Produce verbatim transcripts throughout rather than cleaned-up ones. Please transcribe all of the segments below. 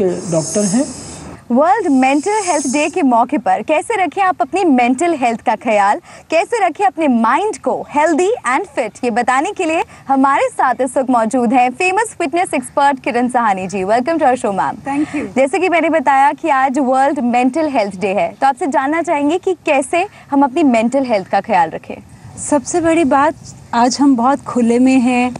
के डॉक्टर हैं। World mental health day के मौके पर कैसे रखें आप अपनी मेंटल हेल्थ का ख्याल, कैसे रखें अपने माइंड को हेल्दी एंड फिट, ये बताने के लिए हमारे साथ इस वक्त मौजूद हैं famous fitness expert Kiran Sahani ji. Welcome to our show ma'am. Thank you. जैसे कि मैंने बताया कि आज वर्ल्ड मेंटल हेल्थ डे है, तो आपसे जानना चाहेंगे कि कैसे हम अपनी मेंटल हेल्थ का ख्याल रखें। सबसे बड़ी बात, आज हम बहुत खुले में हैं,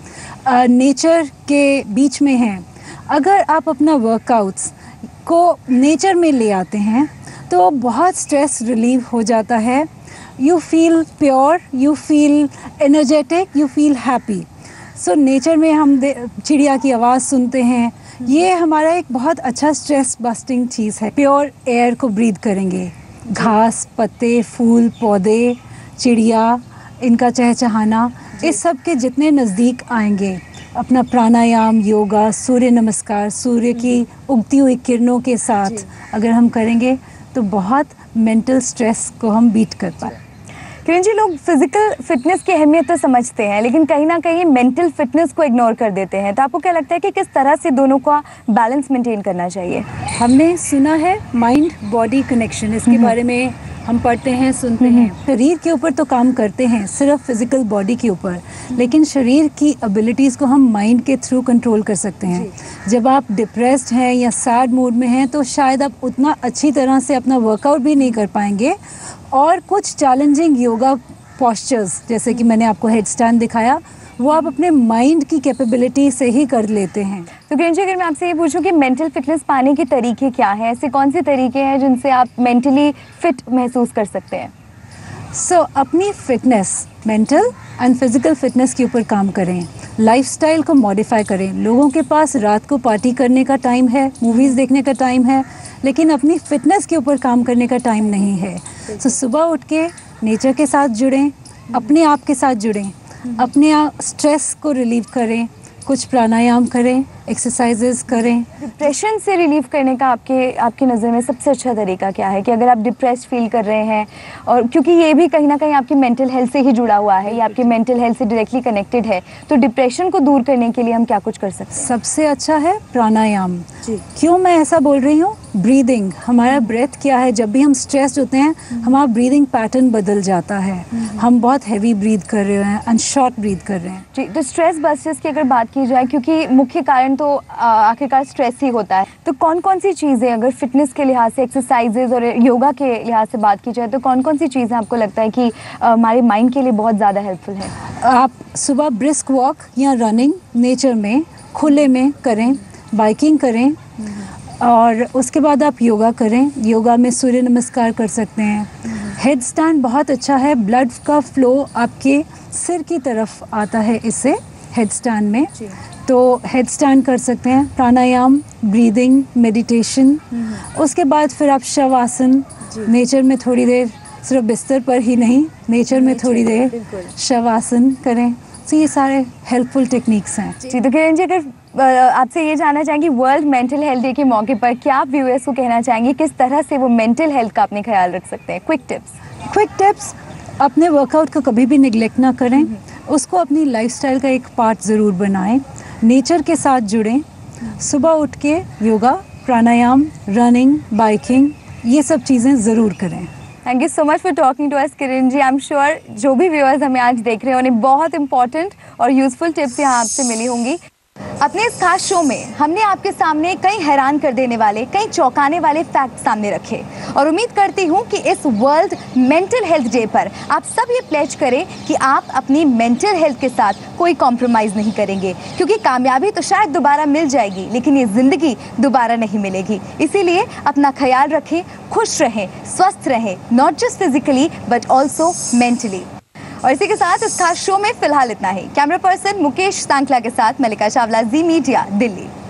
नेचर के बीच में हैं। अगर आप अपना वर्कआउट्स को नेचर में ले आते हैं तो बहुत स्ट्रेस रिलीव हो जाता है। You feel pure, you feel energetic, you feel happy. So nature में हम चिड़िया की आवाज़ सुनते हैं, ये हमारा एक बहुत अच्छा स्ट्रेस बस्टिंग चीज़ है। प्योर एयर को ब्रीथ करेंगे, घास, पत्ते, फूल, पौधे, चिड़िया, इनका चहचहाना, इस सब के जितने नज़दीक आएंगे, अपना प्राणायाम, योगा, सूर्य नमस्कार, सूर्य की उगती हुई किरणों के साथ अगर हम करेंगे तो बहुत मेंटल स्ट्रेस को हम बीट कर पाए। किरण जी, लोग फिजिकल फिटनेस की अहमियत तो समझते हैं, लेकिन कहीं ना कहीं मेंटल फिटनेस को इग्नोर कर देते हैं, तो आपको क्या लगता है कि किस तरह से दोनों का बैलेंस मेंटेन करना चाहिए? हमने सुना है माइंड बॉडी कनेक्शन, इसके बारे में हम पढ़ते हैं, सुनते हैं। शरीर के ऊपर तो काम करते हैं, सिर्फ फिजिकल बॉडी के ऊपर, लेकिन शरीर की एबिलिटीज़ को हम माइंड के थ्रू कंट्रोल कर सकते हैं। जब आप डिप्रेस्ड हैं या सैड मूड में हैं तो शायद आप उतना अच्छी तरह से अपना वर्कआउट भी नहीं कर पाएंगे, और कुछ चैलेंजिंग योगा पोस्चर्स जैसे कि मैंने आपको हेड स्टैंड दिखाया, वो आप अपने माइंड की कैपेबिलिटी से ही कर लेते हैं। तो किरण जी, अगर मैं आपसे ये पूछूं कि मेंटल फिटनेस पाने के तरीके क्या हैं, ऐसे कौन से तरीके हैं जिनसे आप मेंटली फिट महसूस कर सकते हैं? सो so, अपनी fitness, mental and physical fitness के ऊपर काम करें, लाइफस्टाइल को मॉडिफाई करें। लोगों के पास रात को पार्टी करने का टाइम है, मूवीज़ देखने का टाइम है, लेकिन अपनी फिटनेस के ऊपर काम करने का टाइम नहीं है। सो so, सुबह उठ के नेचर के साथ जुड़ें, अपने आप के साथ जुड़ें, अपने स्ट्रेस को रिलीव करें, कुछ प्राणायाम करें, एक्सरसाइजेस करें। डिप्रेशन से रिलीव करने का आपके आपकी नज़र में सबसे अच्छा तरीका क्या है कि अगर आप डिप्रेस्ड फील कर रहे हैं, और क्योंकि ये भी कहीं ना कहीं आपकी मेंटल हेल्थ से ही जुड़ा हुआ है, ये आपकी मेंटल हेल्थ से डायरेक्टली कनेक्टेड है, तो डिप्रेशन को दूर करने के लिए हम क्या कुछ कर सकते हैं? सबसे अच्छा है प्राणायाम। क्यों मैं ऐसा बोल रही हूँ? ब्रीदिंग, हमारा ब्रेथ क्या है, जब भी हम स्ट्रेस्ड होते हैं हमारा ब्रीदिंग पैटर्न बदल जाता है, हम बहुत हैवी ब्रीथ कर रहे हैं एंड शॉर्ट ब्रीथ कर रहे हैं। जी, तो स्ट्रेस बस्टर्स की अगर बात की जाए, क्योंकि मुख्य कारण तो आखिरकार स्ट्रेस ही होता है, तो कौन कौन सी चीज़ें, अगर फिटनेस के लिहाज से, एक्सरसाइजेज और योगा के लिहाज से बात की जाए, तो कौन कौन सी चीज़ें आपको लगता है कि हमारे माइंड के लिए बहुत ज़्यादा हेल्पफुल है? आप सुबह ब्रिस्क वॉक या रनिंग नेचर में खुले में करें, बाइकिंग करें, और उसके बाद आप योगा करें। योगा में सूर्य नमस्कार कर सकते हैं। हेड स्टैंड बहुत अच्छा है, ब्लड का फ्लो आपके सिर की तरफ आता है इससे, हेड स्टैंड में, तो हेड स्टैंड कर सकते हैं। प्राणायाम, ब्रीदिंग, मेडिटेशन, उसके बाद फिर आप शवासन, नेचर में थोड़ी देर, सिर्फ बिस्तर पर ही नहीं, नेचर में थोड़ी देर शवासन करें। तो ये सारे हेल्पफुल टेक्निक्स हैं। जी, तो किरण जी, अगर आपसे ये जानना चाहेंगे वर्ल्ड मेंटल हेल्थ डे के मौके पर क्या आप व्यूअर्स को कहना चाहेंगे किस तरह से वो मेंटल हेल्थ का अपने ख्याल रख सकते हैं? Quick tips. क्विक टिप्स, अपने वर्कआउट को कभी भी निगलेक्ट ना करें, उसको अपनी लाइफस्टाइल का एक पार्ट ज़रूर बनाएं, नेचर के साथ जुड़ें, सुबह उठ के योगा, प्राणायाम, रनिंग, बाइकिंग, ये सब चीज़ें ज़रूर करें। Thank you so much for talking to us Kiran ji. I am sure जो भी व्यूअर्स हमें आज देख रहे हैं उन्हें बहुत इंपॉर्टेंट और यूजफुल टिप्स यहाँ आपसे मिली होंगी। अपने इस खास शो में हमने आपके सामने कई हैरान कर देने वाले, कई चौंकाने वाले फैक्ट सामने रखे, और उम्मीद करती हूँ कि इस वर्ल्ड मेंटल हेल्थ डे पर आप सब ये प्लेज करें कि आप अपनी मेंटल हेल्थ के साथ कोई कॉम्प्रोमाइज़ नहीं करेंगे, क्योंकि कामयाबी तो शायद दोबारा मिल जाएगी, लेकिन ये ज़िंदगी दोबारा नहीं मिलेगी। इसीलिए अपना ख्याल रखें, खुश रहें, स्वस्थ रहें, not just physically but also mentally. और इसी के साथ इस खास शो में फिलहाल इतना ही। कैमरा पर्सन मुकेश सांकला के साथ मलिका चावला, जी मीडिया, दिल्ली।